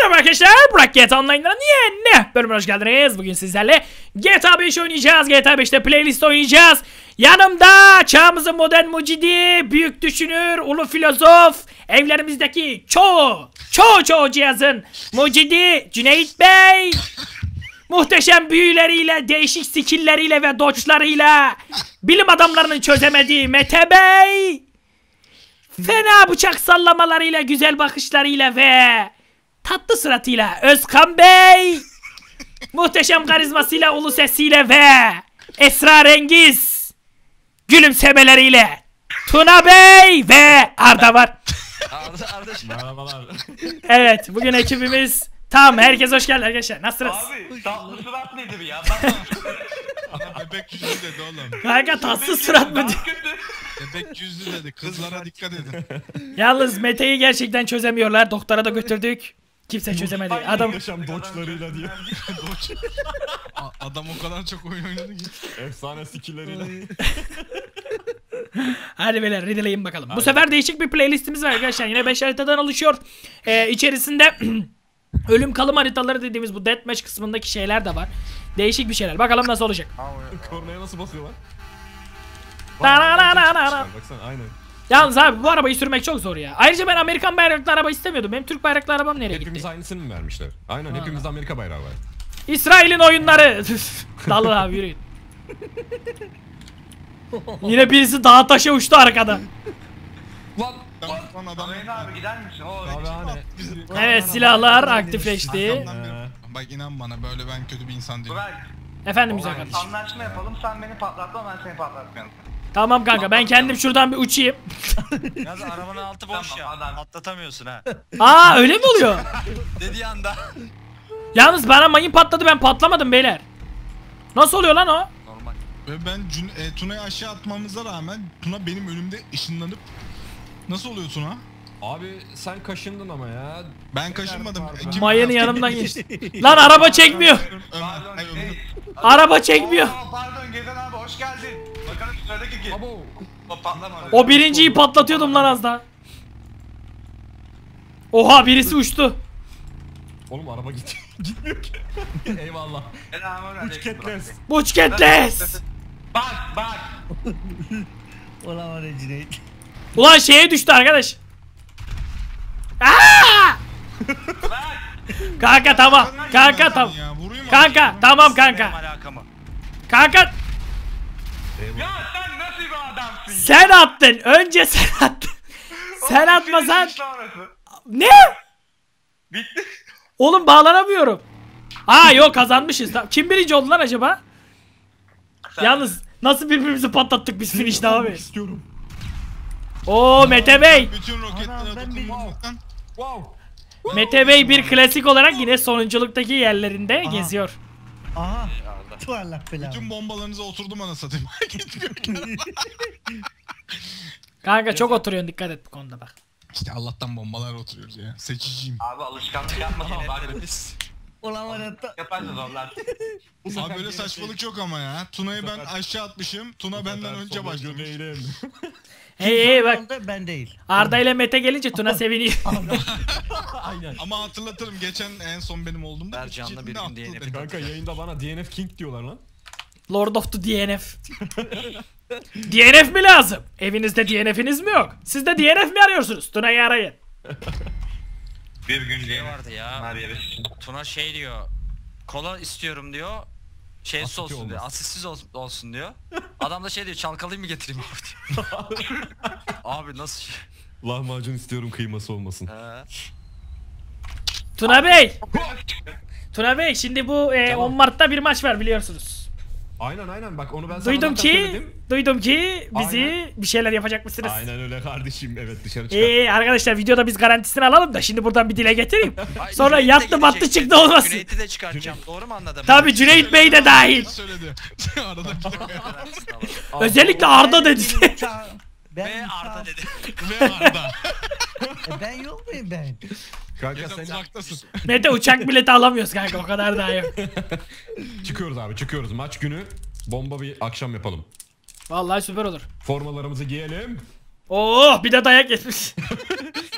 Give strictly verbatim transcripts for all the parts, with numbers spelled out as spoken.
Merhaba arkadaşlar, Burak G T A Online'dan yeni bölümüne hoş geldiniz. Bugün sizlerle G T A beş oynayacağız. G T A beşte playlist oynayacağız. Yanımda çağımızın modern mucidi, büyük düşünür, ulu filozof, evlerimizdeki çoğu, çoğu çoğu cihazın mucidi Cüneyt Bey. Muhteşem büyüleriyle, değişik skill'leriyle ve dodge'larıyla bilim adamlarının çözemediği Mete Bey. Fena bıçak sallamalarıyla, güzel bakışlarıyla ve tatlı suratıyla Özkan Bey. Muhteşem karizmasıyla, ulu sesiyle ve esrarengiz gülümsemeleriyle Tuna Bey ve Arda var. Arda, Arda. Merhabalar. Evet, bugün ekibimiz tam. Herkes hoş geldin arkadaşlar. Nasılsınız? Abi tatlı surat nedir ya? Bana bebek yüzlü dedi oğlum. Kanka tatlı surat mı? Bebek yüzlü dedi. Kızlara dikkat edin. Yalnız Mete'yi gerçekten çözemiyorlar. Doktora da götürdük. Kimse çözemedi. Adam Yaşam doçlarıyla diye. Doç. A- Adam o kadar çok oyun oynadı ki. Efsane skilleriyle. hadi beyler riddle'layın bakalım. Bu sefer değişik bir playlistimiz var arkadaşlar. Yine beş haritadan oluşuyor. Ee, içerisinde ölüm kalım haritaları dediğimiz bu deathmatch kısmındaki şeyler de var. Değişik bir şeyler. Bakalım nasıl olacak. Kornaya nasıl basıyorlar? Baksana aynen. Yalnız abi bu arabayı sürmek çok zor ya. Ayrıca ben Amerikan bayraklı araba istemiyordum. Benim Türk bayraklı arabam nereye Hepimiz gitti? aynısını mı vermişler? Aynen ha. Hepimizde Amerika bayrağı var. İsrail'in oyunları. Dalın abi yürüyün. Yine birisi dağa taşa uçtu arkada. Lan! Lan adam. Reyna abi gider misin? O Abi hani. Evet, silahlar aktifleşti. Arkamdan bir- Bak inan bana böyle ben kötü bir insan değilim. Burak, Efendim güzel kardeşim. anlaşma yapalım. Sen beni patlatma, ben seni patlatmayalım. Tamam kanka, ben kendim şuradan bir uçayım. Yalnız arabanın altı boş Tamam, ya. adam. Atlatamıyorsun ha. Aa öyle mi oluyor? Dediği anda. Yalnız bana mayın patladı, ben patlamadım beyler. Nasıl oluyor lan o? Normal. Ve ben Cün e, Tuna'yı aşağı atmamıza rağmen Tuna benim önümde ışınlanıp nasıl oluyor Tuna? Abi sen kaşındın ama ya. Ben kaşınmadım. E, kim- Mayını yanımdan geçti. Lan araba çekmiyor. Ömer. Pardon, Hayır, şey. Ömer. Araba çekmiyor. Oo, pardon Gezen abi hoş geldin. Bakalım sıradaki kim? Abo. O patlama. O birinciyi patlatıyordum lan az daha. Oha, birisi uçtu. Oğlum araba git gitmiyor ki. Eyvallah. Uçketles. Buçketles. Bak bak. Ulan var ya Cüneyt. Ulan şeye düştü arkadaş. Aa! Kanka tamam. Kanka tamam. Ya, vurayım mı? Kanka tamam Benim kanka. alakamı. Kanka Ya sen nasıl bir adamsın ya? sen attın. Önce sen attın. Sen Oğlum, atmasan. finish sonrası. Ne? Bitti. Oğlum bağlanamıyorum. Aa yok, kazanmışız. Tamam. Kim birinci oldu lan acaba? Yalnız nasıl birbirimizi patlattık biz finish'te abi. İstiyorum. Oo Mete Bey. Bütün roketlere Ana, ben bir- dokunmaktan. Wow. Mete Bey bir klasik olarak yine sonunculuktaki yerlerinde Aha. geziyor. Aha. Tuvarlak falan. Tüm bombalarınıza oturdum ana satayım. Gitmiyor ki. Kanka çok oturuyorsun, dikkat et bu konuda bak. İşte Allah'tan bombalar oturuyoruz ya. Seçiciyim. Abi alışkanlık yapmasın bak. Ulan var ya. ta- Yaparsa zorlar. Abi böyle saçmalık yok ama ya. Tuna'yı ben aşağı atmışım. Tuna benden önce başlamış. Hey hey bak, Sonunda ben değil. Arda ile Mete gelince Tuna seviniyor. Aynen. Ama hatırlatırım geçen en son benim olduğumda. Bercan'la bir gün atladı. D N F. Kanka yayında bana D N F King diyorlar lan. Lord of the D N F. D N F mi lazım? Evinizde D N F'iniz mi yok? Siz de D N F mi arıyorsunuz? Tuna'yı arayın. Bir gün Şey diye vardı ya. Her yeri için. Tuna şey diyor. Kola istiyorum diyor. Şeysiz Asitli olsun diyor. olmaz. Asitsiz ol- olsun diyor. Adam da şey diyor. Çalkalayayım mı getireyim abi diyor. Abi nasıl şey? Lahmacun istiyorum, kıyması olmasın. He. Tuna Bey. Tuna Bey şimdi bu e, Tamam. on Mart'ta bir maç var biliyorsunuz. Aynen aynen bak onu ben sana Duydum zaten ki, söyledim. duydum ki bizi Aynen. bir şeyler yapacakmışsınız. Aynen öyle kardeşim, evet dışarı çıkar. Ee arkadaşlar videoda biz garantisini alalım da şimdi buradan bir dile getireyim. Ay, Sonra Cüneyt de yattı battı gidecek. çıktı olmasın. Cüneyt'i de çıkartacağım. Doğru mu anladım? Tabi Cüneyt Bey de dahil. Söyledi. Arada bir dakika. Özellikle Arda dedi. Uçağı- Ben Ve uçağı- Arda dedi. Ve Arda. E, ben yok muyum ben? Kanka Ya sen uzaktasın. Mete uçak bileti alamıyoruz kanka, o kadar daha yok. çıkıyoruz abi, çıkıyoruz. Maç günü bomba bir akşam yapalım. Vallahi süper olur. Formalarımızı giyelim. Oo bir de dayak yetmiş.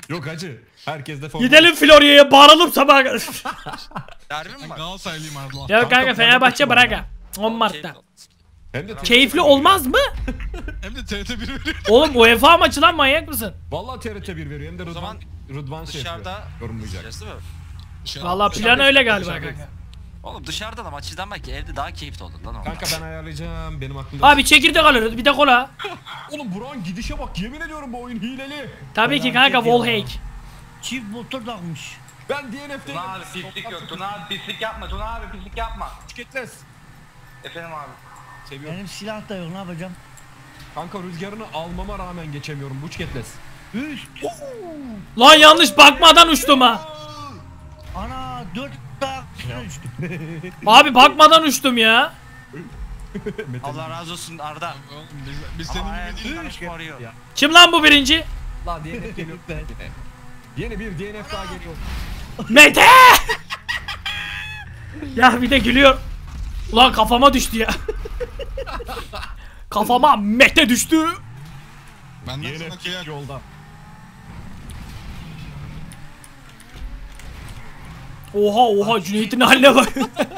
Yok hacı. Herkes de forma. Gidelim Florya'ya bağıralım sabah. Derbi mi Ben var? Galatasaraylıyım Erdal. Ya kanka Kanka, Fenerbahçe Fenerbahçe Braga. on Mart'ta. Hem de Keyifli olmaz mı? Hem de T R T bir veriyor. Oğlum UEFA maçı lan, manyak mısın? Vallahi T R T bir veriyor. Hem de Rıdvan, zaman Rıdvan şey Dışarıda yapıyor. Yorumlayacak. Değil mi? Vallahi plan öyle galiba dışarıdayız. kanka. Oğlum dışarıda da maç izlenmek ki evde daha keyifli olur lan o. Kanka ben ayarlayacağım. Benim aklımda. Abi çekirdek alırız, bir de kola. Oğlum Burak'ın gidişe bak. Yemin ediyorum bu oyun hileli. Tabii ki Felaket kanka ya. wallhack. Çift motor takmış. Ben D N F'deyim. Tuna abi pislik yok. Tuna abi pislik yapma. Tuna abi pislik yapma. Tüketmez. Efendim abi. Seviyorum. Benim silah da yok, ne yapacağım? Kanka rüzgarını almama rağmen geçemiyorum. Bu tüketmez. Üst. Lan yanlış bakmadan uçtum ha. Ana dört tak düştüm. Abi bakmadan uçtum ya. Allah razı olsun Arda. Oğlum biz, biz senin Aa, gibi değil. evet, arıyor. Kim lan bu birinci? La D N F geliyor. Ben. Yeni bir D N F daha geliyor. Mete! Ya bir de gülüyor. Ulan kafama düştü ya. Kafama Mete düştü. Benden D N sana F kıyak. yolda. Oha oha, Cüneyt'in haline bak.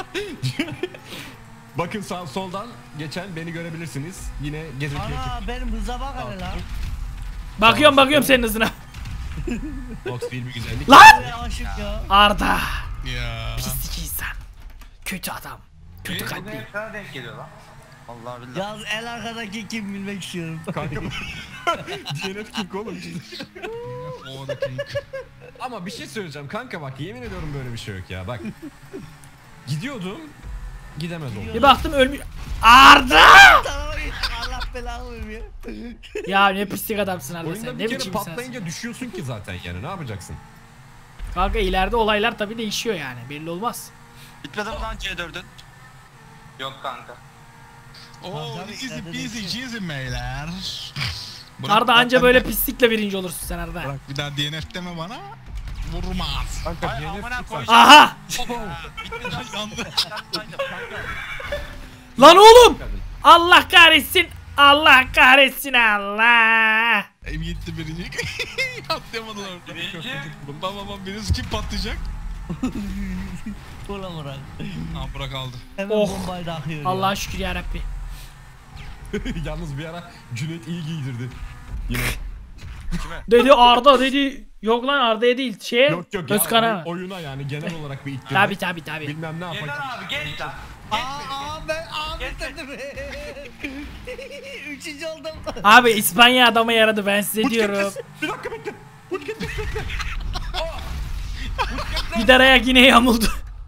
Bakın sağ soldan geçen beni görebilirsiniz. Yine gezirken Ana benim hıza bak hele lan. Bakıyorum bakıyorum senin hızına. Box değil bir güzellik. Lan! Yavaşlık ya. Arda. Ya. Pislik insan. Kötü adam. Kötü Bu kalpli. ne sana denk geliyor lan. Vallahi billahi. Yalnız el arkadaki kim bilmek istiyorum. Kanka D N F kim oğlum? O da kim? Ama bir şey söyleyeceğim kanka, bak yemin ediyorum böyle bir şey yok ya, bak. Gidiyordum. Gidemez oldum. Bir baktım ölmüş. Arda! Tamam, Allah belanı vermiyor. Ya ne pislik adamsın Arda Oyunda sen. bir Ne kere biçim insansın. patlayınca düşüyorsun ki zaten, yani ne yapacaksın? Kanka ileride olaylar tabii değişiyor yani. Belli olmaz. Bitmedi mi lan C dördün? Yok kanka. Oo Tabii, easy nerede peasy düşüyor? cheesy beyler. Bırak, Arda anca bırak, böyle bırak. pislikle birinci olursun sen Arda. Bırak bir daha D N F deme bana. Vurmaz. Kanka Ay D N F amına lütfen. koyacağım. Aha! Bitmedi lan. Yandı. Lan oğlum! Allah kahretsin! Allah kahretsin Allah! Ev gitti birinci. Atlayamadılar. Birinci. Baba baba birisi kim patlayacak? Ulan Murat. Ha Burak aldı. Hemen Oh. bombayı da akıyor Allah'a ya. şükür yarabbi. Yalnız bir ara Cüneyt iyi giydirdi. Yine. Dedi Arda dedi. Yok lan Arda'ya değil. Şeye Yok yok ya, Özkan'a. oy- oyuna yani genel olarak bir ittirdi. Tabi tabi tabi. Bilmem ne Yeter yapacak. abi geç lan. Aa, aa ben abi Geç. dedim. Üçüncü oldum. Abi İspanya adama yaradı, ben size diyorum. Bir dakika bekle. Gider ayak yine yamuldu.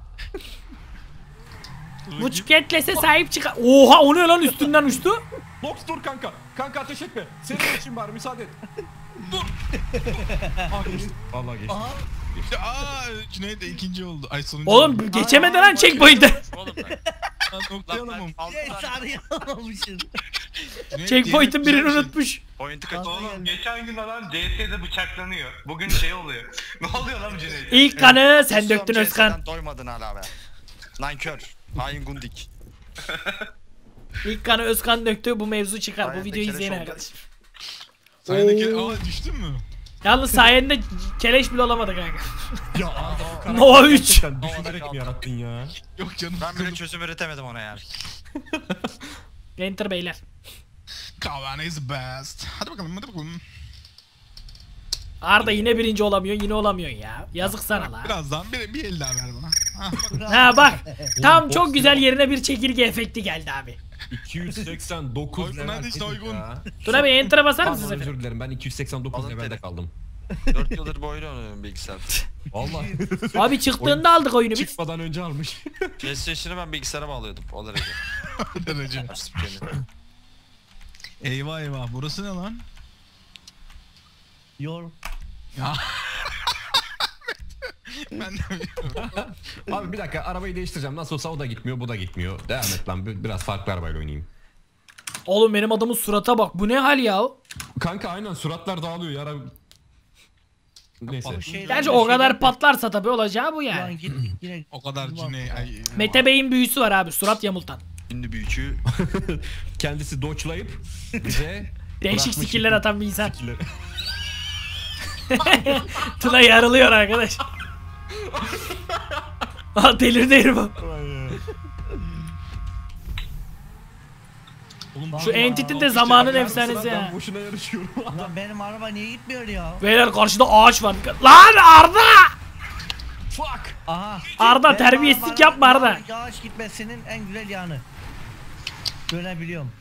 Bu çiketlese sahip çıkar. Oha, o ne lan, üstünden uçtu. Box dur kanka. Kanka ateş etme. Senin için bari müsaade et. Dur. Aa geçti. Vallahi geçti. Aha. Aa Cüneyt de ikinci oldu. Ay sonuncu Oğlum oldu. geçemedi lan checkpoint'e. Oğlum ben. Lan noktalayalım. Şey sarıyı alamamışız. Cüneyt Checkpoint'in D N F birini güzel bir şey. unutmuş. Point'i kaç. Oğlum geçen gün adam C S'de bıçaklanıyor. Bugün şey oluyor. Ne oluyor lan Cüneyt? İlk kanı sen döktün Özkan. Doymadın hala be. Nankör. Hain gundik. İlk kanı Özkan döktü, bu mevzu çıkar. Bu Sayende videoyu keleş izleyin oldu. arkadaşlar. Sayende Oo. aa düştün mü? Yalnız sayende keleş bile olamadı kanka. Ya Arda o karakteri Nova üç. gerçekten düşünerek mi yarattın ya? Yok canım. Ben bile çözüm üretemedim ona yani. Enter beyler. Kavan is best. Hadi bakalım hadi bakalım. Arda yine birinci olamıyor, yine olamıyorsun ya. Yazık sana la. Birazdan bir, bir el daha ver bana. Ha, bak. Ha bak. Tam box çok güzel ya. yerine bir çekirge efekti geldi abi. iki yüz seksen dokuz Soygun level hadi, dedik soygun. ya. Tuna Bey enter'a basar Pardon mısınız özür efendim? dilerim, ben iki yüz seksen dokuz Alın levelde teri. kaldım. dört yıldır bu oyunu oynuyorum bilgisayarda. Vallahi Abi çıktığında aldık oyunu biz. çıkmadan önce almış. PlayStation'ı ben bilgisayara bağlıyordum. O derece. Derece. Her spikerini. Eyvah eyvah burası ne lan? Yor. Ya. Ben de bilmiyorum. Abi bir dakika, arabayı değiştireceğim. Nasıl olsa o da gitmiyor, bu da gitmiyor. Devam et lan, bir- biraz farklı arabayla oynayayım. Oğlum benim adamın surata bak. Bu ne hal ya? Kanka aynen suratlar dağılıyor ya. ara- Neyse. O şeyler- Gerçi o kadar patlarsa tabii olacağı bu Ulan yani. git yine. O kadar Cüneyt. Ay, Mete Bey'in büyüsü var abi, surat yamultan. Şimdi büyücü. Kendisi doçlayıp bize Değişik bırakmış skiller atan bir insan. skilleri. Tuna yarılıyor arkadaş. Aa, delirdi herif o. Şu Entity'nin de zamanın efsanesi ya. Ben boşuna yarışıyorum. Lan benim araba niye gitmiyor ya? Beyler karşıda ağaç var. Lan Arda! Fuck. Aha. Arda Benim terbiyesizlik arabanın yapma Arda. yavaş- Yavaş gitmesinin en güzel yanı. Görebiliyorum.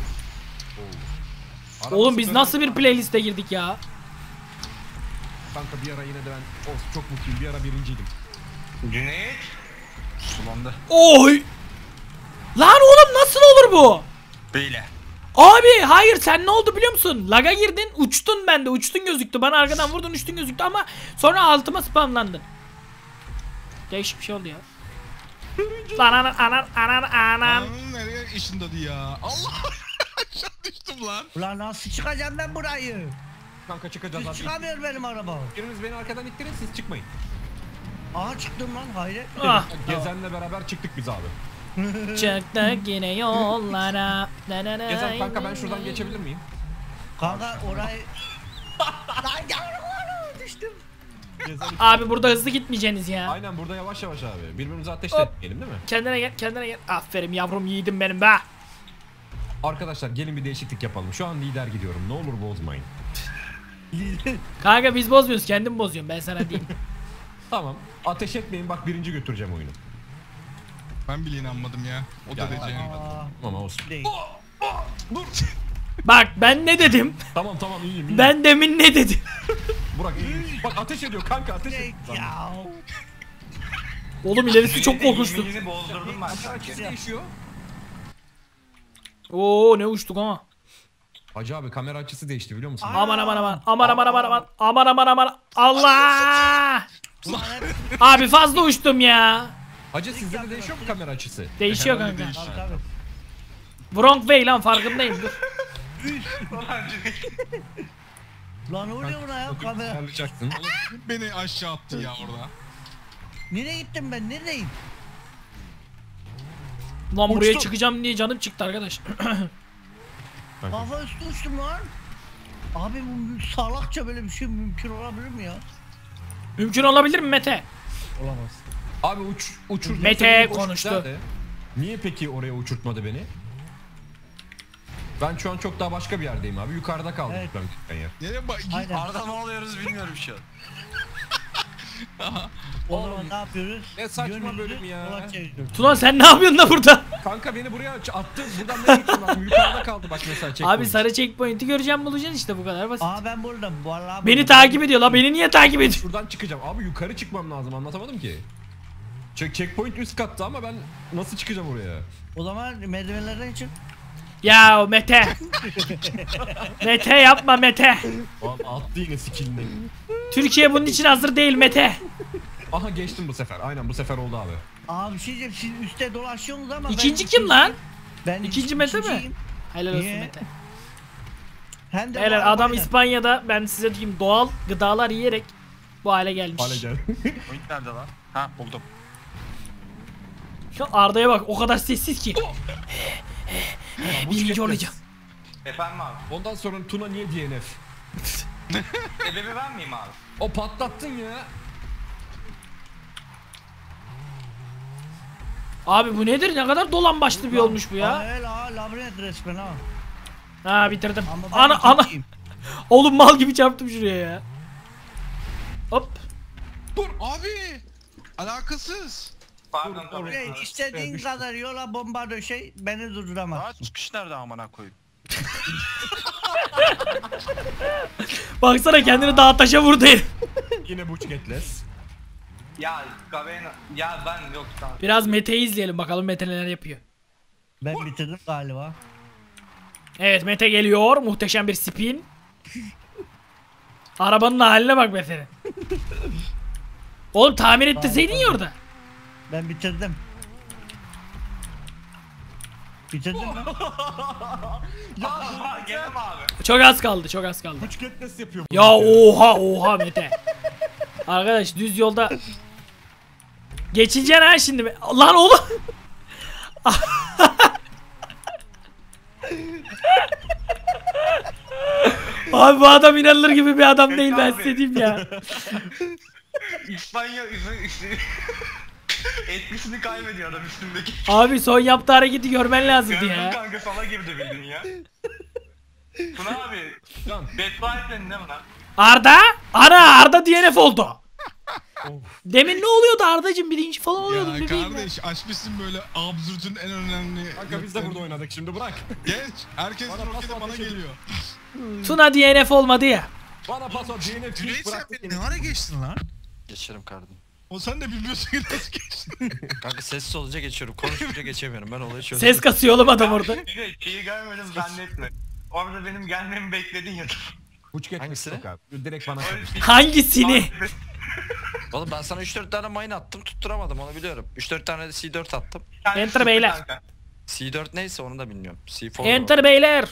Oğlum biz nasıl bir playliste girdik ya? Kanka bir ara yine de ben of, çok mutluyum. Bir ara birinciydim. Cüneyt. Sulandı. Oy! Lan oğlum nasıl olur bu? Böyle. Abi hayır sen ne oldu biliyor musun? Laga girdin uçtun bende uçtun gözüktü. Bana arkadan vurdun uçtun gözüktü ama sonra altıma spamlandın. Değişik bir şey oldu ya. Lan anan anan anan anan. Ananın nereye işin dadı ya? Allah! Aşağı düştüm lan. Ulan nasıl çıkacağım ben burayı? Kanka çıkacağız Hiç abi. çıkamıyor benim araba. Biriniz beni arkadan ittirin, siz çıkmayın. Aha çıktım lan hayret. Ah, Gezenle beraber çıktık biz abi. çıktık yine yollara. Gezen kanka ben şuradan geçebilir miyim? Kanka orayı... Lan yavrum düştüm. Gezen. Abi burada hızlı gitmeyeceksiniz ya. Aynen burada yavaş yavaş abi. Birbirimize ateş de Hop. etmeyelim değil mi? Kendine gel kendine gel. Aferin yavrum yiğidim benim be. Arkadaşlar gelin bir değişiklik yapalım. Şu an lider gidiyorum. Ne olur bozmayın. Kanka biz bozmuyoruz kendim bozuyorum ben sana diyeyim. Tamam. Ateş etmeyin bak birinci götüreceğim oyunu. Ben bile inanmadım ya. O Ya, derece. Aa, Ama olsun. değil. Bak ben ne dedim? Tamam tamam iyiyim iyiyim. Ben demin ne dedim? Burak iyiyim. Bak ateş ediyor kanka ateş ediyor. Değil ya. Oğlum ilerisi çok korkunçtu. Yeminini bozdurdum ben sanki. Açısı değişiyor. Oo ne uçtuk ama. Hacı abi kamera açısı değişti biliyor musun? Aa. Aman aman aman aman aman aman aman aman aman aman Allah! Ulan hep Abi fazla uçtum ya. Hacı sizde de değişiyor mu kamera açısı? Değişiyor Herhalde kanka. değişiyor. tabii tabii. Wrong way lan farkındayım dur. Ulan Cüneyt. Lan ne oluyor buna ya kamera? Ayarlayacaksın. Kim beni aşağı attı ya orada? Nereye gittim ben neredeyim? Lan buraya Uçtum. çıkacağım diye canım çıktı arkadaş. Kafa üstü uçtum lan. Abi bu salakça böyle bir şey mümkün olabilir mi ya? Mümkün olabilir mi Mete? Olamaz. Abi uç uçur. Mete Boş konuştu. güzel de. Niye peki oraya uçurtmadı beni? Ben şu an çok daha başka bir yerdeyim abi. Yukarıda kaldım Evet. ben gittiğim yer. Nereye bak? Aynen. Arda ne oluyoruz bilmiyorum şu an. O zaman ne yapıyoruz? ne saçma Yönümüzü bölüm ya. sola çeviriyoruz. Tuna sen ne yapıyorsun da burada? Kanka beni buraya aç- attı. Buradan nereye gittim ben? Yukarıda kaldı bak mesela checkpoint. Abi sarı checkpoint'i göreceğim bulacaksın işte bu kadar basit. Aa ben buradum. Vallahi Beni buradum. takip ediyor la beni niye takip ediyor? Şuradan çıkacağım. Abi yukarı çıkmam lazım anlatamadım ki. Check checkpoint üst katta ama ben nasıl çıkacağım oraya? O zaman merdivenlerden çık. Ya Mete. Mete yapma Mete. Abi attı yine skillini. Türkiye bunun için hazır değil Mete. Aha geçtim bu sefer. Aynen bu sefer oldu abi. Aa bir şey diyeceğim siz üstte dolaşıyorsunuz ama İkinci ben kim lan? Ben İkinci Mete mi? ikinciyim. Helal olsun Niye? Mete. Hem de bu Beyler adam arabayla. İspanya'da ben size diyeyim doğal gıdalar yiyerek bu hale gelmiş. Hale gel. Point nerede lan? Ha buldum. Şu Arda'ya bak o kadar sessiz ki. Birinci olacağım. Efendim abi. Ondan sonra Tuna niye D N F? Sebebi ben miyim abi? O patlattın ya. Abi bu nedir? Ne kadar dolan başlı bir olmuş bu Aa, ya. öyle ha labirent resmen ha. Ha bitirdim. Ama ben Ana ana. ikinciyim. Oğlum mal gibi çarptım şuraya ya. Hop. Dur abi. Alakasız. Pardon Dur, tabii. Şey, istediğin düştüm. kadar yola bomba döşey beni durduramaz. Aa çıkış nerede amına koyayım? Baksana kendini dağ taşa vurdu herif. Yine buçketles. Ya Gavena. Ya ben yok tamam. Biraz Mete'yi izleyelim bakalım Mete neler yapıyor. Ben bitirdim galiba. Evet Mete geliyor. Muhteşem bir spin. Arabanın haline bak Mete'nin. Oğlum tamir ettirseydin ya orada. Ben bitirdim. Bitirdim mi? Ya gene mi abi? Çok az kaldı çok az kaldı. Buçketles yapıyor. Ya oha oha Mete. Arkadaş düz yolda geçeceksin ha şimdi. Lan oğlum. Abi bu adam inanılır gibi bir adam değil, ben Abi. size diyeyim ya. İspanya üstü, üstü etkisini kaybediyor adam üstündeki. Abi son yaptığı hareketi görmen lazımdı Gördün ya. kanka, sana girdi bildin ya. Tuna abi, Lan beddua etmedin değil mi lan? Arda? Ana Arda D N F oldu. Demin ne oluyordu Ardacığım, birinci falan oluyordu Ya bebeğim ya. kardeş açmışsın böyle absürtün en önemli. kanka biz de burada oynadık şimdi bırak. Geç. Herkes Bana roketi pas bana ateş geliyor. Tuna D N F olmadı ya. Bana pas at D N F Cüneyt sen bıraktık beni seni. ne ara geçtin lan? Geçerim kardeşim. O sen de bilmiyorsun ki nasıl geçtin. Kanka sessiz olunca geçiyorum. Konuşunca geçemiyorum. Ben olayı çözdüm. Ses kasıyor oğlum adam orada. Evet, şeyi görmedim zannetme. Orada benim gelmemi bekledin ya. Buçuk Hangisini? etmek yok abi. Direkt bana Öyle şey- Hangisini? Oğlum ben sana üç dört tane mine attım, tutturamadım, onu biliyorum. üç dört tane de C dört attım. Kendisi Enter beyler. kanka. C dört neyse onu da bilmiyorum. C dört. Enter beyler.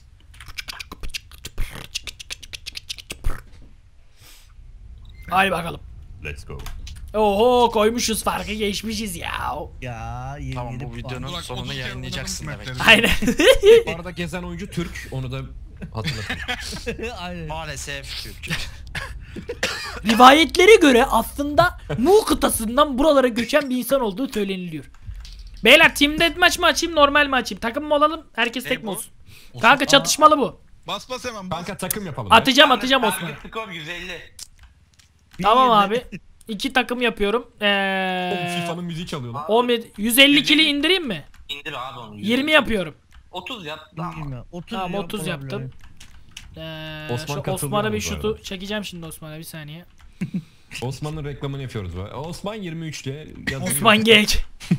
Hadi bakalım. Let's go. Oho koymuşuz, farkı geçmişiz ya. Ya yeni Tamam, yeni bu puan. videonun Bak, sonunu otuz kere yayınlayacaksın oynadım demek. mapleri. Aynen. Bu arada gezen oyuncu Türk. Onu da hatırlatayım. Aynen. Maalesef Türk. Rivayetlere göre aslında Mu kıtasından buralara göçen bir insan olduğu söyleniliyor. Beyler team deathmatch mı açayım, normal mi açayım? Takım mı olalım? Herkes Ne tek mi bu? olsun? Kanka çatışmalı bu. Bas bas hemen bas. Kanka takım yapalım. Atacağım atacağım Osman. Target skor yüz elli. Tamam abi. İki takım yapıyorum. Oğlum Eee... FIFA'nın müziği çalıyor lan. on bir- yüz elli kili indireyim mi? İndir abi onu. yirmi yapıyorum. otuz yap. Tamam. Tamam. otuz Tamam yap otuz olabilir. yaptım. Eee Osman şu katılıyor Osman'a bir bu şutu arada. çekeceğim şimdi Osman'a, bir saniye. Osman'ın reklamını yapıyoruz. Böyle. Osman yirmi üçte. yazın- Osman geç.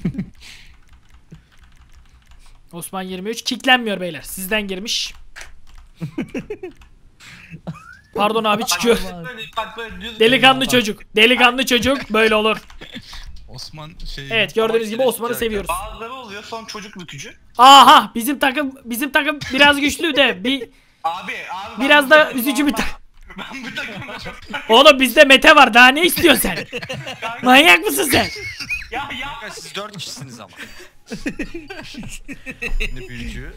Osman yirmi üç kicklenmiyor beyler. Sizden girmiş. Pardon abi çıkıyor. Böyle, bak böyle düz. Delikanlı çocuk. Delikanlı çocuk böyle olur. Osman şey. Evet gördüğünüz gibi Osman'ı seviyoruz. Bazıları oluyor son çocuk bükücü. Aha bizim takım bizim takım biraz güçlü de bir Abi abi. ben biraz bu da takımda üzücü bir olmam. takım. Ben bu takımda çok... Oğlum bizde Mete var, daha ne istiyorsun sen? Manyak mısın sen? Ya ya. Kanka siz dört kişisiniz ama. Ne büyücü.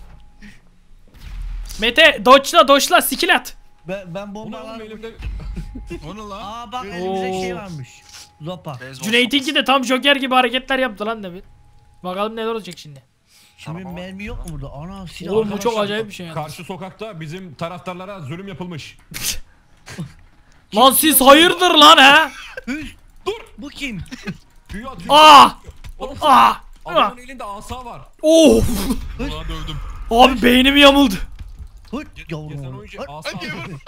Mete doçla doçla skill at. Ben, ben Ulan bombalar... oğlum elimde. Onu lan. Aa bak elimizde Oo. şey varmış. Zopa. Beyzbol Cüneyt'inki de tam Joker gibi hareketler yaptı lan demin. Bakalım neler olacak şimdi. Şimdi Tamam. mermi yok mu burada? Ana silah. Oğlum bu arkadaşlar. çok acayip bir şey yani. Karşı sokakta bizim taraftarlara zulüm yapılmış. Lan siz hayırdır lan ha? Dur. Bu kim? Büyü atıyor. Aa! Oğlum, Aa! Aa! adamın elinde asa var. Of! Ona dövdüm. Abi beynim yamuldu. Hıt Gezen yavrum. oyuncu Hıt. asa.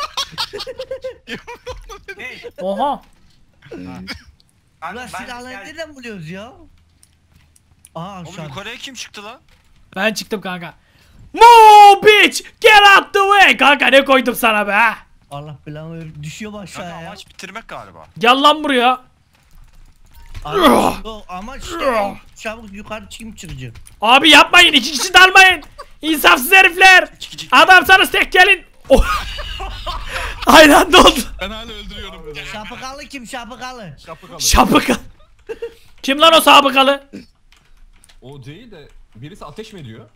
Hey, Oha! Ulan ben, silahları ben, nereden buluyoruz ya? Aa Oğlum şu an. yukarıya kim çıktı lan? Ben çıktım kanka. Mo bitch! Get out the way! Kanka ne koydum sana be ha? Allah belanı ver- düşüyor Kanka aşağıya. amaç bitirmek galiba. Gel lan buraya. Amaç, o, amaç işte çabuk yukarı çıkayım çıkacağım. Abi yapmayın, iki kişi dalmayın. İnsafsız herifler. Adamsanız tek gelin. Oh. Aynı anda oldu. Ben hala öldürüyorum. Şapıkalı kim şapıkalı? Kapı kalır. Şapıka. Kim lan o sabıkalı? O değil de birisi ateş mi ediyor?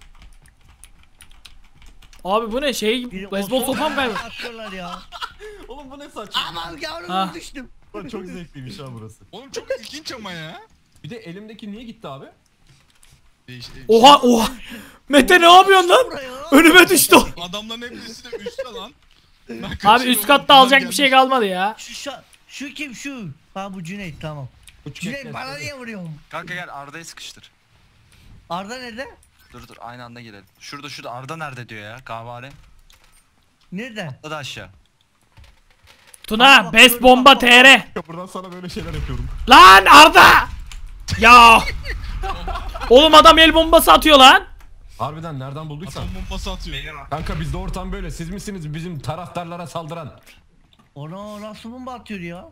Abi bu ne şey? Biri Beyzbol o- sopam kaybı. Atıyorlar ya. Oğlum bu ne saçma. Aman yavrum Ah. düştüm. Lan çok zevkliymiş ha burası. Oğlum çok ilginç ama ya. Bir de elimdeki niye gitti abi? Değiş, değiş. Oha oha. Mete ne yapıyorsun lan? Buraya lan. Önüme düştü o. Adamların hepsi de üstte lan. Ben Abi kaçıyorum, üst katta bunlar alacak bir gelmiş. şey kalmadı ya. Şu, şu, şu kim şu? Ha bu Cüneyt tamam. Cüneyt bana niye vuruyorsun? Kanka gel Arda'yı sıkıştır. Arda nerede? Dur dur aynı anda girelim. Şurada şurada Arda nerede diyor ya kahvehane. Nerede? Atladı aşağı. Tuna best bomba T R. Buradan sana böyle şeyler yapıyorum. Lan Arda. Ya. Oğlum adam el bombası atıyor lan. Harbiden nereden bulduysan. Atom bombası atıyor. Benim abi. Kanka bizde ortam böyle. Siz misiniz bizim taraftarlara saldıran? Ona nasıl bomba atıyor ya?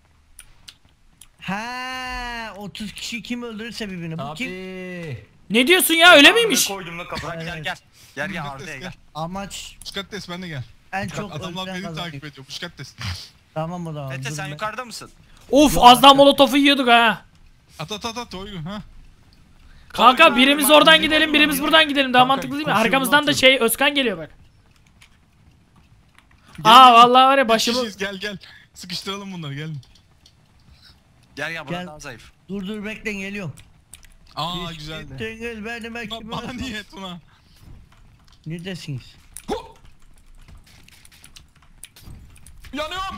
Ha, otuz kişi kim öldürürse birbirini. Bu kim? Abi. Ne diyorsun ya, öyle miymiş? Koydum da kafana. Gel gel. Gel gel Arda'ya gel. Amaç Muskattes ben de gel. en çok Adamlar öldüren beni kazanıyor. takip ediyor. Muskattes. Tamam o zaman. Mete dur sen ben- yukarıda mısın? Of az daha molotofu yiyorduk ha. At at at at oyun ha. Kanka birimiz oradan gidelim, birimiz buradan gidelim. Daha Kanka, mantıklı değil mi? koşuyorum, Arkamızdan da atıyorum. şey Özkan geliyor bak. Aa vallahi var ya başımı. Kişiyiz, gel gel. Sıkıştıralım bunları gel. Gel gel buradan Gel. daha zayıf. Dur dur bekleyin geliyorum. Aa güzeldi. Dengel benim Ba- ekibim. Bana niye Tuna? Neredesiniz? Hu! Yanıyorum.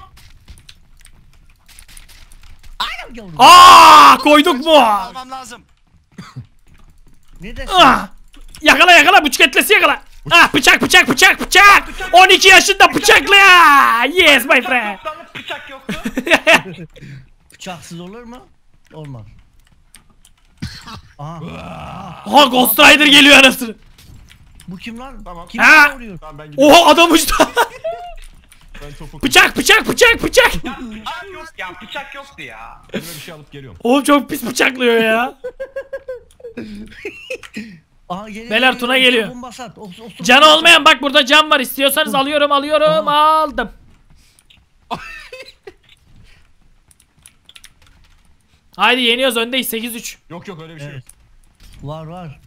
Aynen yavrum. Aa koyduk mu? Almam lazım. Neredesin? Ah! Yakala yakala bıçak etlesi yakala. Ah bıçak bıçak bıçak bıçak. on iki yaşında bıçakla ya. Yes my friend. Bıçak yoktu. Bıçaksız olur mu? Olmaz. Aha. Aha Ghost Rider geliyor anasını. Bu kim lan? Tamam. Kim Ha! vuruyor? Tamam ben gidiyorum. Oha adam uçtu. Ben topu Bıçak bıçak bıçak bıçak. Bıçak yok ya bıçak yoktu ya. Elime bir şey alıp geliyorum. Oğlum çok pis bıçaklıyor ya. Aha geliyor. Beyler, Tuna geliyor. Bomba sat. Os- os- Canı olmayan bak burada cam var istiyorsanız alıyorum alıyorum aldım. Haydi yeniyoruz öndeyiz sekiz üç. Yok yok öyle bir şey yok. Evet. Var var.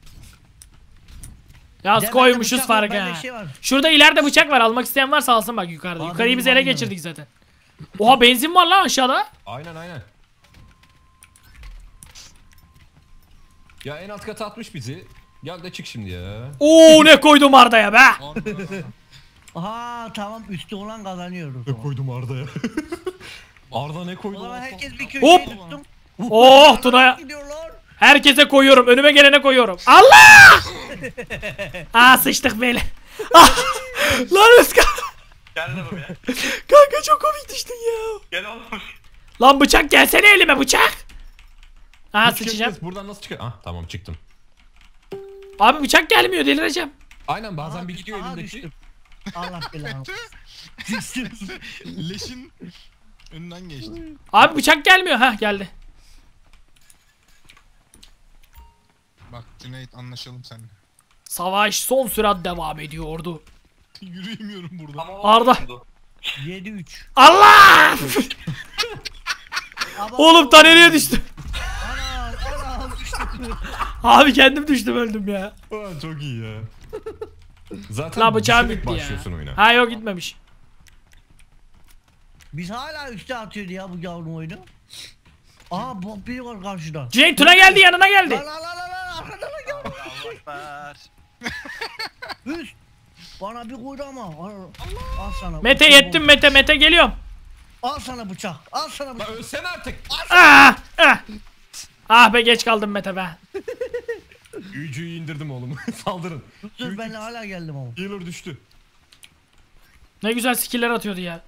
Yaz Gel, koymuşuz bende bıçak var, farkı bende ha. şey var. Şurada ileride bıçak var almak isteyen varsa alsın bak yukarıda. Abi, Yukarıyı biz benim ele almıyorum. geçirdik zaten. Oha benzin var lan aşağıda. Aynen aynen. Ya en alt kata atmış bizi. Gel de çık şimdi ya. Oo ne koydum Arda'ya be. Aha tamam üstü olan kazanıyor o zaman. koydum Arda'ya? Arda ne O koydu? zaman lan? herkes bir Hop. köşeye tuttum. Oh Tuna'ya. Gidiyorlar. Herkese koyuyorum önüme gelene koyuyorum. Allah! Aa sıçtık böyle. Ah! Lan Özkan. Gel de buraya. Kanka çok komik düştün ya. Gel oğlum. Lan bıçak gelsene elime bıçak. Aa Çıkacağız, sıçacağım. buradan nasıl çıkar? Ah tamam çıktım. Abi bıçak gelmiyor delireceğim. Aynen bazen Aha, bir gidiyor aha, elimdeki. düştüm. Allah belanı. Düştüm. Leşin önünden geçti. Abi bıçak gelmiyor. Hah geldi. Bak Cüneyt anlaşalım seninle. Savaş son sürat devam ediyordu. Yürüyemiyorum burada. Ama Arda. oldu. yedi üç. Allah! Oğlum ta nereye düştüm? Anam anam düştüm. Abi kendim düştüm öldüm ya. Aa, çok iyi ya. Zaten La bıçağım düşerek gitti başlıyorsun ya. oyuna. Ha yok gitmemiş. Biz hala üstte atıyordu ya bu yavrum oyunu. Aha bu biri var karşıda. Cüneyt Tuna geldi yanına geldi. Lan lan lan lan lan arkadan lan yavrum. Allah ekber. Üst. Bana bir koydu ama. Al, al sana. Mete bıçak yettim oldu. Mete Mete geliyorum. Al sana bıçak. Al sana La bıçak. ölsene artık. Ah! Ah! Ah be geç kaldım Mete be. Büyücüyü indirdim oğlum. Saldırın. Dur ben hala geldim ama. Healer düştü. Ne güzel skiller atıyordu ya.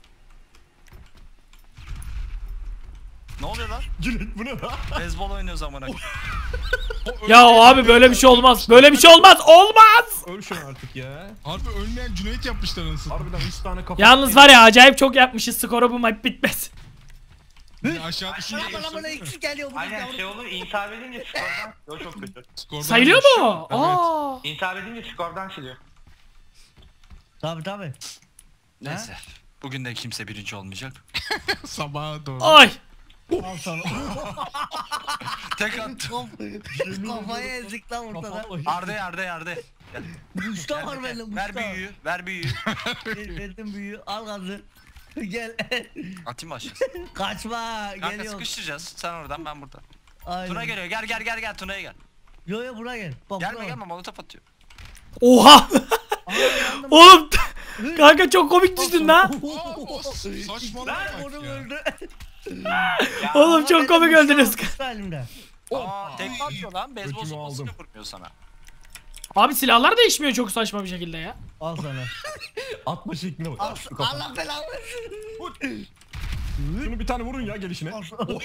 Ne oluyor lan? Cüneyt bu ne lan? Beyzbol oynuyoruz amına. Ya abi böyle bir şey olmaz. Böyle bir şey olmaz. Olmaz. Öl şunu artık ya. Harbi ölmeyen Cüneyt yapmışlar anasını. Harbiden üç tane kafa. Yalnız var ya acayip çok yapmışız skoru bu maç bitmez. Bir de aşağı Aşağı düşünce bana bana ikisi geliyor bu Aynen yavrum. şey olur intihar edince skordan. Yok çok kötü. skordan Sayılıyor düşüyor. mu? Aa. İntihar edince skordan siliyor. Tabi tabi. Neyse. Bugün de kimse birinci olmayacak. Sabaha doğru. Ay. Al sana. Tek attım. Kafaya ezik lan ortada. Arda Arda Arda. Gel. Buşta var Gel, benim ver buşta. büyüğü. Ver büyüğü. Ver- Verdim büyüğü. Al gazı. Gel. Atayım aşağı. Kaçma. Kanka Geliyor. sıkıştıracağız. Sen oradan ben burada. Aynen. Tuna geliyor. Gel gel gel gel Tuna'ya gel. Yo yo buraya gel. Bak, Gelme buraya. gelme molotof atıyor. Oha. Aa, yandım. Oğlum. Kanka çok komik düştün lan. Aa, saçmalama bak Onu ya. öldü. Oğlum çok komik öldünüz. Kısa elimde. Aa tekme atıyor lan. Beyzbol Öcümü sopasıyla aldım. vurmuyor sana. Abi silahlar değişmiyor çok saçma bir şekilde ya. Al sana. Atma şekline bak. Al, Şu kafa. Allah belanı versin. Şunu bir tane vurun ya gelişine. Al sana.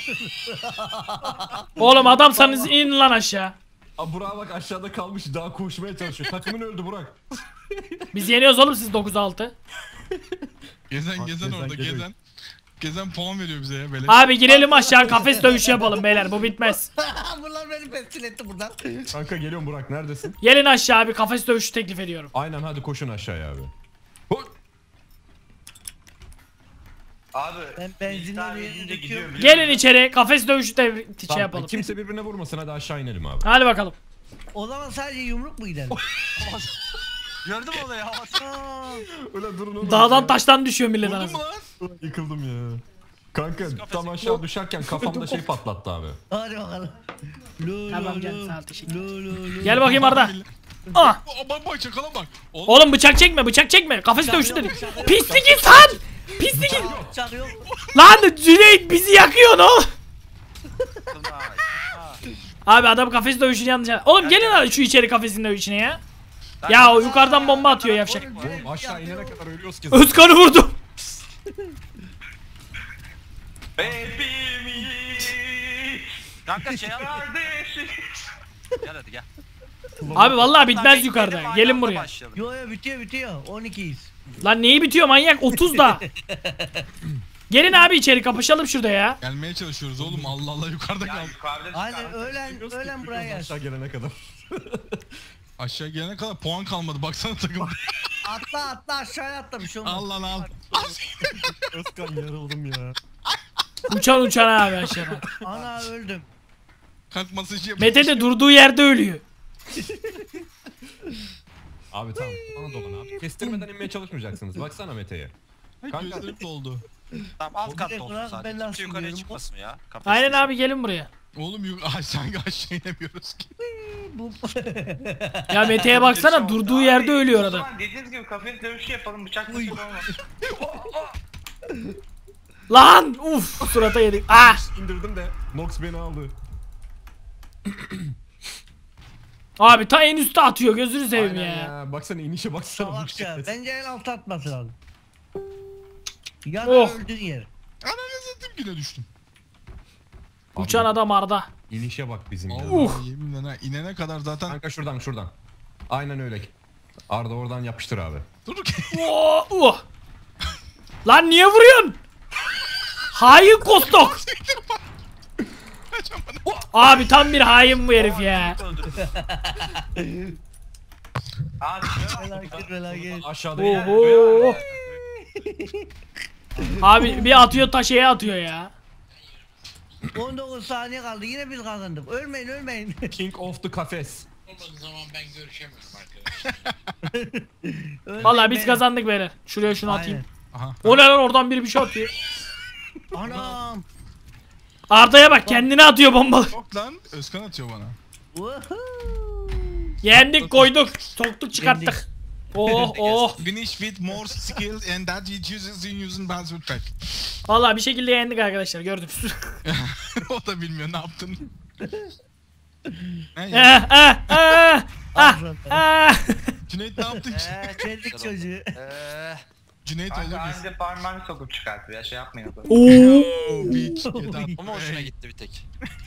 Oğlum adamsanız in lan aşağı. Aa, Burak'a bak aşağıda kalmış daha koşmaya çalışıyor. Takımın öldü Burak. Biz yeniyoruz oğlum siz dokuz altı. Gezen Bak, gezen gezen orada geliyor. gezen. Gezen puan veriyor bize ya böyle. Abi girelim aşağı kafes dövüşü yapalım beyler bu bitmez. Bunlar beni pestil etti buradan. Kanka geliyorum Burak neredesin? Gelin aşağı abi kafes dövüşü teklif ediyorum. Aynen hadi koşun aşağıya abi. Hu- Abi. Ben benzinleri intihar yerine edince gidiyor. döküyorum. biliyor Gelin musun? içeri kafes dövüşü de şey Tamam, yapalım. kimse birbirine vurmasın hadi aşağı inelim abi. Hadi bakalım. O zaman sadece yumruk mu gidelim? Gördün mü olayı havada? Aa, Ulan durun oğlum. Dağdan taştan düşüyor millet Vurdun anasını. mu lan? Ulan yıkıldım ya. Kanka tam aşağı düşerken kafamda şey patlattı abi. hadi bakalım. Lo, Tamam lo, canım, lo. sağ ol, teşekkür Lo, lo, lo. Gel bakayım Arda. Ah. Aa, bak bak çakala bak. Oğlum, Oğlum bıçak çekme bıçak çekme. Kafes dövüşü dedi. Pislik insan. Pislik insan. Bıçak yok. Lan Cüneyt bizi yakıyor ne oğlum? Abi adam kafes dövüşünü yanlış anladı. Oğlum gelin hadi şu içeri kafesin dövüşüne ya. Ya o yukarıdan bomba atıyor yavşak. Oğlum aşağı inene kadar ölüyoruz ki. Özkan'ı vurdum. Hepimiz Kanka şey al. kardeşiz. Gel hadi gel. Abi vallahi bitmez Bekleyelim, yukarıda. aynı Gelin anda buraya. başlayalım. Yo yo bitiyor bitiyor. on ikiyiz. Lan neyi bitiyor manyak otuz da. Gelin abi içeri kapışalım şurada ya. Gelmeye çalışıyoruz oğlum. Allah Allah yukarıda Ya kal. yukarıda Aynen çıkar. öğlen öğlen buraya gel. Aşağı gelene kadar. Aşağı gelene kadar puan kalmadı. Baksana takım. Atla atla aşağıya atla bir şey olmaz. al lan al. Özkan yarıldım ya. Uçan uçan abi aşağıdan. Ana öldüm. Kalk masajı yap. Mete de durduğu yerde ölüyor. Abi tamam. Bana dolan abi. Kestirmeden inmeye çalışmayacaksınız. Baksana Mete'ye. Kanka. Gözlerim doldu. Tamam alt katta direkt olsun bırak, sadece. ben Kimse nasıl yukarıya diyorum? çıkmasın ya. Kafeste. Aynen abi gelin buraya. Oğlum yuk aşağı aşağı inemiyoruz ki. Bu Ya Mete'ye baksana durduğu yerde ölüyor O adam. zaman dediğiniz gibi kafes dövüşü yapalım. Bıçak Uy. taşı olmaz. Lan uf surata yedik. Ah. İndirdim de Nox beni aldı. Abi ta en üstte atıyor gözünü seveyim Aynen ya. ya. Baksana inişe baksana. bu salakça. şey. Bence en alt atması lazım. Ya da Oh. öldüğün yer. Ananı satayım yine düştüm. Uçan adam Arda. İnişe bak bizim ya. Allah yeminle ha. İnene kadar zaten. Kanka şuradan şuradan. Aynen öyle. Arda oradan yapıştır abi. Dur ki. Oh, oh. Lan niye vuruyorsun? Hain kostok. Abi tam bir hain bu herif ya. Aa çıkıyor. Felaket felaket. Aşağıda Oho. Abi bir atıyor taşeye atıyor ya. on dokuz saniye kaldı yine biz kazandık. Ölmeyin ölmeyin. King of the Cafes. O zaman ben görüşemiyorum arkadaşlar. Ölmeyin, Vallahi biz beyler. kazandık beyler. Şuraya şunu atayım. Aynen. Aha. O ne lan oradan biri bir şey atıyor. Anam. Arda'ya bak kendine atıyor bombalı. Yok lan. Özkan atıyor bana. Woohoo. Yendik koyduk. Soktuk çıkarttık. Oh oh. Finish with more skills and that you chooses in using buzzer pack. Vallahi bir şekilde yendik arkadaşlar gördünüz. O da bilmiyor ne yaptın. Ne ya? Ah ah ah ah ah. Cüneyt ne yaptın? Eee çeldik çocuğu. Eee. Cüneyt öldü Kanka biz. anca parmağını sokup çıkartıyor ya şey yapmayın o kadar. Oo. Oh bitch. Get up. Ama hoşuna gitti bir tek.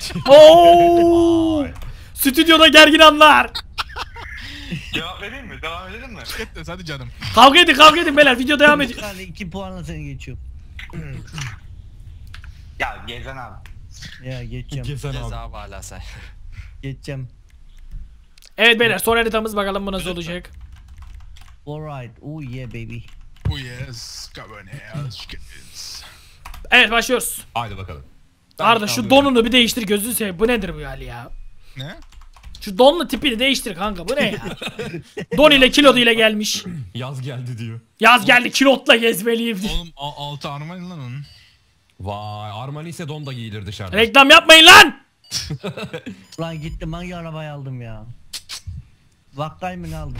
Oo. Stüdyoda gergin anlar. Cevap vereyim mi? Devam edelim mi? Get hadi canım. Kavga edin kavga edin beyler video devam ediyor. Yani iki puanla seni geçiyorum. Ya Gezen abi. Ya geçeceğim. Gezen abi. Ceza abi hala sen. Geçeceğim. Evet beyler son haritamız bakalım bu nasıl olacak. Alright. Oh yeah baby. Oh yes. Cabernet Chickens. Evet başlıyoruz. Haydi bakalım. Arda şu donunu bir değiştir gözünü seveyim. Bu nedir bu hali ya? Ne? Şu donlu tipini değiştir kanka bu ne ya? Don ile kilot ile gelmiş. Yaz geldi diyor. Yaz geldi kilotla gezmeliyim diye. Oğlum a- altı armayın lan onun. Vay Armani ise don da giyilir dışarıda. Reklam yapmayın lan. Lan gittim hangi arabayı aldım ya? Vakkay mı ne aldım?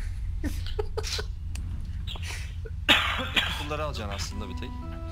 Bunları alacaksın aslında bir tek.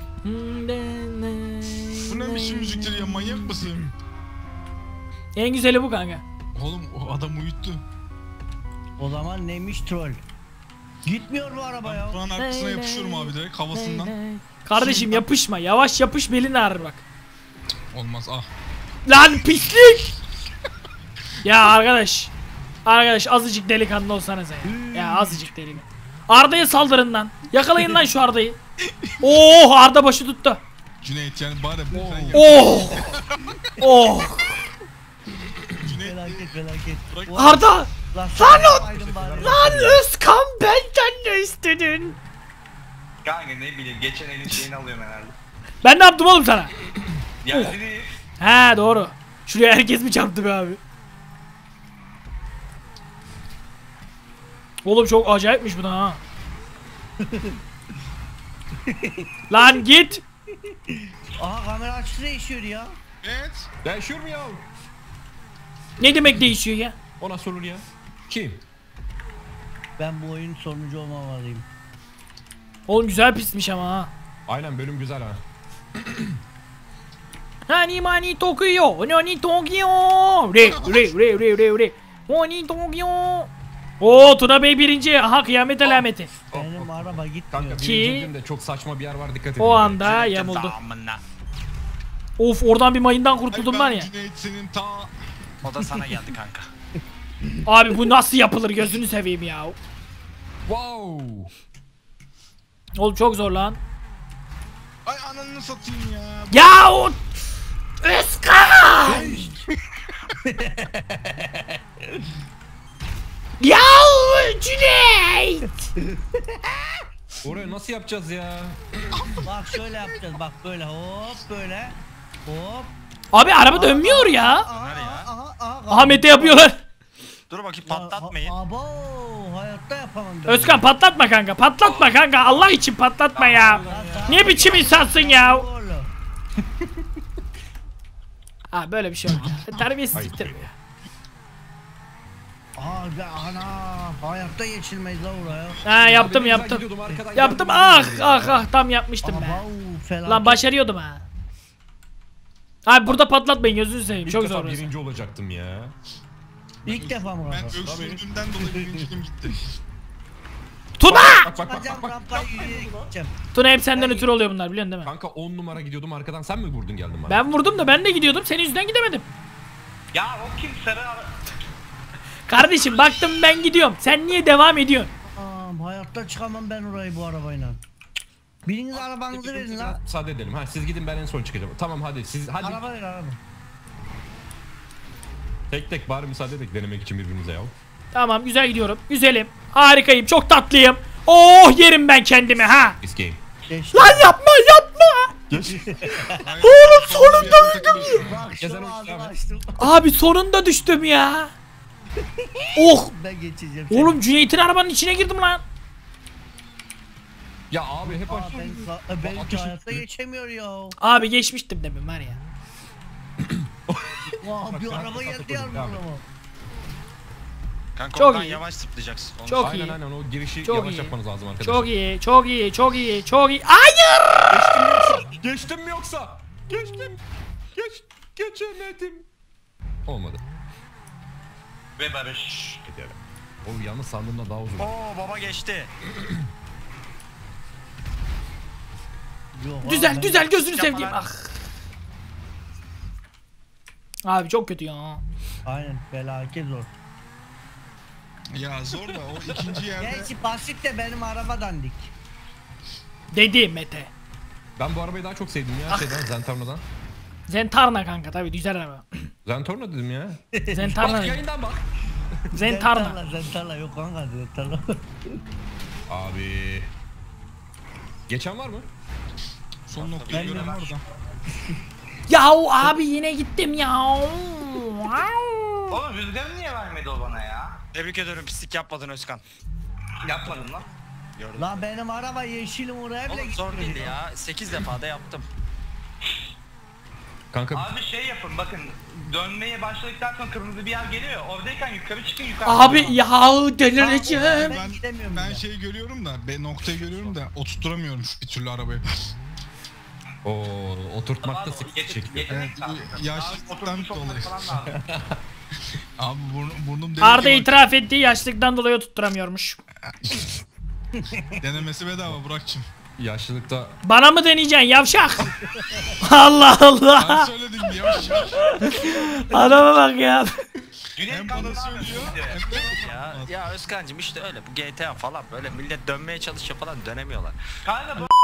Bu ne biçim müziktir ya manyak mısın? En güzeli bu kanka. Oğlum o adam uyuttu. O zaman neymiş troll? Gitmiyor bu araba ya. Şu an arkasına yapışıyorum abi direkt havasından. Kardeşim yapışma yavaş yapış belin ağrır bak. Olmaz ah. Lan pislik. Ya arkadaş. Arkadaş azıcık delikanlı olsanız ya. Ya azıcık delikanlı. Arda'ya saldırın lan. Yakalayın lan şu Arda'yı. Oh Arda başı tuttu. Cüneyt yani bari sen yap. Oh. Oh. Cüneyt Felaket felaket. Bırak- Ulan- Arda. Lan sen yapsaydın bari. Lan Özkan benden ne istedin? Kanka ne bileyim geçen elin şeyini alıyorum herhalde. Ben ne yaptım oğlum sana? Ya biri He doğru. Şuraya herkes mi çarptı be abi? Oğlum çok acayipmiş bu da ha. Lan git. Aha kamera açısı değişiyor ya. Evet. Değişiyor mu ya? Ne demek değişiyor ya? O nasıl olur ya? Kim? Ben bu oyunun sonuncu olmamalıyım. Oğlum güzel pistmiş ama ha. Aynen bölüm güzel ha. Hani mani Tokyo, nani Tokyo. Re re re re re re. Mani Tokyo. Oo Tuna Bey birinci. Aha kıyamet alameti. Benim araba Kanka gitmiyor. Ki- birinci de çok saçma bir yer var dikkat edin. O anda yamuldu. Of oradan bir mayından kurtuldum var ya. Cüneyt senin ta... O da sana geldi kanka. Abi bu nasıl yapılır gözünü seveyim ya. Wow. Oğlum çok zor lan. Ay ananı satayım ya. Ya o Özkan! Ya Cüneyt! Oraya nasıl yapacağız ya? Bak şöyle yapacağız bak böyle hop böyle. Hop. Abi araba dönmüyor ya. Aha Nerede ya? aha aha. aha. Ahmet'e yapıyorlar. Dur bakayım Ya, patlatmayın. a- Abo hayatta yapamam ben. Özkan patlatma kanka. Patlatma kanka. Allah için patlatma ya. Ne biçim insansın ya? Oğlum. Ha böyle bir şey yok ya. Terbiyesizliktir bu ya. Abi ana hayatta geçilmeyiz la oraya. Ha yaptım Ben yaptım. gidiyordum, arkadan Yaptım yardım ah ediyordum ah ya. ah tam yapmıştım ben. Abo felaket. Lan başarıyordum ha. Abi burada patlatmayın gözünü seveyim. İlk Çok defa zor orası. birinci olacaktım ya. İlk defa mı? Ben Ben öksürdüğümden dolayı birinciliğim gitti. Tuna! Bak bak bak Hocam bak bak. rampayı yürüyerek gideceğim. Tuna hep senden ötürü oluyor bunlar biliyorsun değil mi? Kanka on numara gidiyordum arkadan sen mi vurdun geldin bana? Ben vurdum da ben de gidiyordum. Senin yüzünden gidemedim. Ya o kim sarı ara... Kardeşim baktım ben gidiyorum. Sen niye devam ediyorsun? Aa, hayatta çıkamam ben orayı bu arabayla. Biriniz arabanızı verin la. Müsaade edelim. Ha siz gidin ben en son çıkacağım. Tamam hadi siz hadi. Araba ver araba. Tek tek bari müsaade edin denemek için birbirimize ya. Tamam güzel gidiyorum. Güzelim. Harikayım. Çok tatlıyım. Oh yerim ben kendimi ha. This game. Geçti. Lan yapma yapma. Oğlum sonunda öldüm. Bak Gezen şu o ağzımı işlem. açtım. Abi sonunda düştüm ya. Oh. Ben geçeceğim. Oğlum Cüneyt'in arabanın içine girdim lan. Ya abi hep Aa, aşağı. ben, ben Ateş hayatta etti. geçemiyor ya. Abi geçmiştim demin var ya. Vah bir araba geldi ya Devam et. burama. Kanka Çok oradan iyi. yavaş zıplayacaksın. Onu Çok söyle. iyi. Aynen aynen o girişi Çok yavaş iyi. yapmanız lazım arkadaşlar. Çok iyi, çok iyi, çok iyi, çok iyi. Hayır! Geçtim mi yoksa? Geçtim. Geç. Geçemedim. Olmadı. Ve Barış. Gidelim. O yalnız sandığımda daha uzun. Oo baba geçti. Yok, abi, Güzel, ben- güzel gözünü Yapma sevdiğim. lan. Ah. Abi çok kötü ya. Aynen felaket zor. Ya zor da o ikinci yerde. Gerçi basit de benim araba dandik. Dedi Mete. Ben bu arabayı daha çok sevdim Ah. ya şeyden Zentorno'dan. Zentarna kanka tabii güzel araba. Zentorno dedim ya. Zentarna. Bak dedim. yayından bak. Zentarna. Zentarla Zentarla yok kanka Zentarla. Abi. Geçen var mı? Son noktayı gören var da. Yahu abi yine gittim ya. Oğlum rüzgarı niye vermedi o bana ya? Tebrik ediyorum pislik yapmadın Özkan. Yapmadım lan. Gördüm. Lan benim araba yeşilim oraya bile Oğlum zor gitmiyor değil ya. sekiz defa da yaptım. Kanka Abi şey yapın bakın. Dönmeye başladıktan sonra kırmızı bir yer geliyor ya. Oradayken yukarı çıkın yukarı. Abi yahu delireceğim. Ben Ben, gidemiyorum ben bile. şey görüyorum da, ben noktayı görüyorum da oturtturamıyorum bir türlü arabayı. o oturtmakta Abi, sıkıntı yetenek- çekiyor. yetenek Evet, lazım. bu yaşlılıktan Abi, oturmuş dolayı. olmak falan lazım. Abi burnum, burnum delik Arda ki itiraf ettiği yaşlıktan dolayı tutturamıyormuş. bak, denemesi bedava Burak'cığım. Yaşlılıkta Bana mı deneyeceksin yavşak? Allah Ben Allah. söyledim yavaş yavaş. Adama bak ya. Cüneyt Hem kanka bana ne yapıyorsun söylüyor şimdi? hem de Ya ya Özkan'cım işte öyle bu G T A falan böyle millet dönmeye çalışıyor falan dönemiyorlar. Kanka bu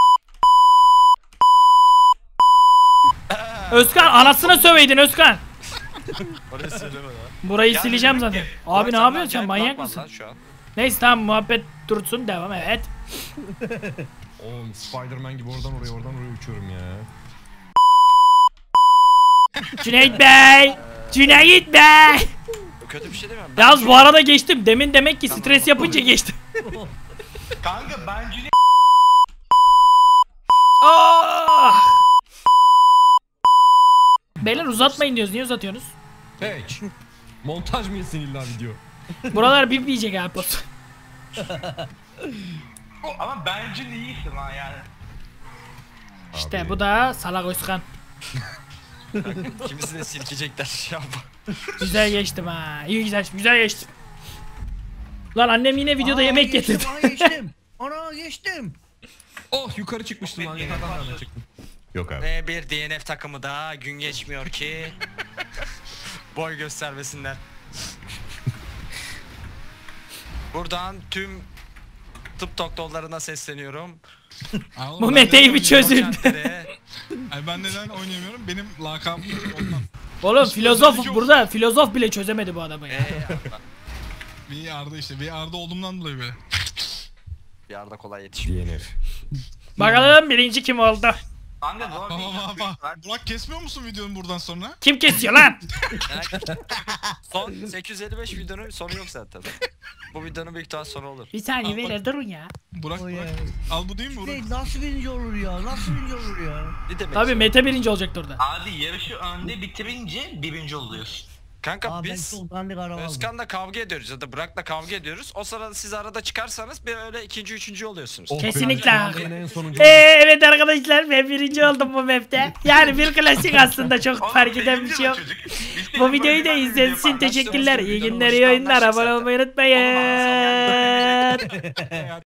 Özkan anasına söveydin Özkan. Orası söyleme lan. Burayı Yani sileceğim dedim zaten. ki, Abi ne Ulan yapıyorsun sen acayip manyak lag var mısın? lan şu an. Neyse tamam muhabbet dursun devam evet. oğlum Spider-Man gibi oradan oraya oradan oraya uçuyorum ya. Cüneyt Bey! Cüneyt Bey! kötü bir şey değil mi? Yalnız bu arada geçtim. Demin demek ki stres yapınca geçtim. Kanka ben Jüli Ah! Beyler uzatmayın diyoruz. Niye uzatıyorsunuz? Hey. Montaj mı yesin illa video? Buralar bip yiyecek abi post. ama bence iyisin ha yani. İşte bu da salak Özkan. Kimisi de silkecekler ya. Güzel geçtim ha. İyi güzel, güzel geçtim. Lan annem yine videoda Aa, yemek geçtim, getirdi. aa, geçtim. Ana geçtim. Oh yukarı çıkmıştım lan. Yukarıdan da çıktım. Yok abi. Ve bir D N F takımı daha gün geçmiyor ki boy göstermesinler. Buradan tüm tıp doktorlarına sesleniyorum. Aa, oğlum, Bu ben Mete'yi neden bir çözün. Doçentlere, Ay ben neden oynayamıyorum? Benim lakabım ondan. Oğlum Hiçbir filozof özellik yok. burada. Filozof bile çözemedi bu adamı ya. Bir Arda işte. Bir Arda olduğumdan dolayı böyle. bir arada kolay yetişmiyor. D N F. Bakalım birinci kim oldu? Kanka zor Baba değil. baba baba. Burak kesmiyor musun videonun buradan sonra? Kim kesiyor lan? Son sekiz yüz elli beş videonun sonu yok zaten. Bu videonun büyük ihtimal sonu olur. Bir saniye beyler durun ya. Burak Oy Burak. ya. Al bu değil mi Burak? Şey, nasıl birinci olur ya? Nasıl birinci olur ya? Ne demek? Tabii ya? Mete birinci olacaktı orada. Abi yarışı önde bitirince birinci oluyorsun. Kanka Aa, ben biz çok dandik araba aldım. Özkan'la kavga ediyoruz ya da Burak'la kavga ediyoruz. O sırada siz arada çıkarsanız bir öyle ikinci üçüncü oluyorsunuz. Oh, Kesinlikle ben haklı. en sonuncu. Ee, evet arkadaşlar ben birinci oldum bu map'te. Yani bir klasik aslında çok Oğlum, fark eden bir sevinci şey yok. bu çocuk. Biz Bu senin videoyu da böyle bir izlediğiniz video için paylaştığımız teşekkürler. videonun İyi başında günler, iyi oyunlar. anlaştık Abone zaten. olmayı Oğlum, unutmayın.